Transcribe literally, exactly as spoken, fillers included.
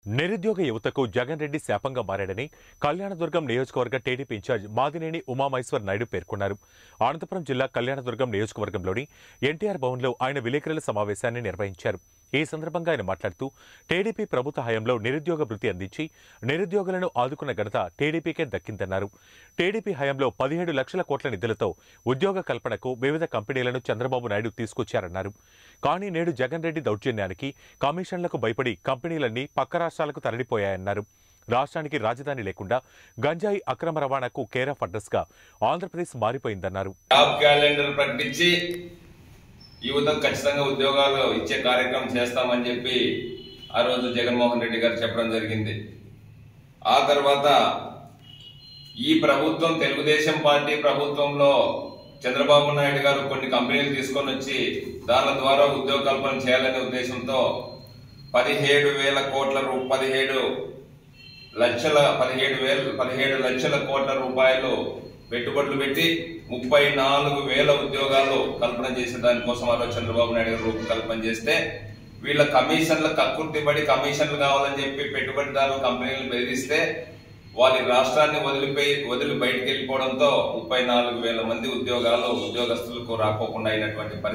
నిరుద్యోగ యువతకు జగన్ రెడ్డి శాపంగా మారాడని కళ్యాణదుర్గం నియోజకవర్గ టీడీపీ ఇన్ఛార్జ్ మాదినేని ఉమామహేశ్వర్ నాయుడు పేర్కొన్నారు. అనంతపురం జిల్లా కళ్యాణదుర్గం నియోజకవర్గంలోని ఎన్టీఆర్ భవన్లో ఆయన విలేకరుల సమావేశాన్ని నిర్వహించారు. ఈ సందర్భంగా ఆయన మాట్లాడుతూ టీడీపీ ప్రభుత్వ హయాంలో నిరుద్యోగ వృత్తి అందించి నిరుద్యోగులను ఆదుకున్న ఘనత టీడీపీకే దక్కిందన్నారు. టీడీపీ హయాంలో పదిహేడు లక్షల కోట్ల నిధులతో ఉద్యోగ కల్పనకు వివిధ కంపెనీలను చంద్రబాబు నాయుడు తీసుకొచ్చారన్నారు. కానీ నేడు జగన్ రెడ్డి దౌర్జన్యానికి కమిషన్లకు భయపడి కంపెనీలన్నీ పక్క రాష్ట్రాలకు తరలిపోయాయన్నారు. రాష్ట్రానికి రాజధాని లేకుండా గంజాయి అక్రమ రవాణాకు కేర్ ఆఫ్ అడ్రస్ గా ఆంధ్రప్రదేశ్ మారిపోయిందన్నారు. యువతకు ఖచ్చితంగా ఉద్యోగాలు ఇచ్చే కార్యక్రమం చేస్తామని చెప్పి ఆ రోజు జగన్మోహన్ రెడ్డి గారు చెప్పడం జరిగింది. ఆ తర్వాత ఈ ప్రభుత్వం తెలుగుదేశం పార్టీ ప్రభుత్వంలో చంద్రబాబు నాయుడు గారు కొన్ని కంపెనీలు తీసుకొని వచ్చి దాని ద్వారా ఉద్యోగ కల్పన చేయాలనే ఉద్దేశంతో పదిహేడు వేల కోట్ల రూ పదిహేడు లక్షల పదిహేడు వేల పదిహేడు లక్షల కోట్ల రూపాయలు పెట్టుబడులు పెట్టి ముప్పై నాలుగు వేల ఉద్యోగాలు కల్పన చేసే దానికోసం ఆ చంద్రబాబు నాయుడు గారు రూపకల్పన చేస్తే వీళ్ళ కమిషన్ల కక్కుర్తిపడి కమిషన్లు కావాలని చెప్పి పెట్టుబడిదారులు కంపెనీలు బెదిరిస్తే వాళ్ళ రాష్ట్రాన్ని వదిలిపోయి వదిలి బయటకు వెళ్ళిపోవడంతో ముప్పై నాలుగు వేల మంది ఉద్యోగాలు ఉద్యోగస్తులకు రాకోకుండా అయినటువంటి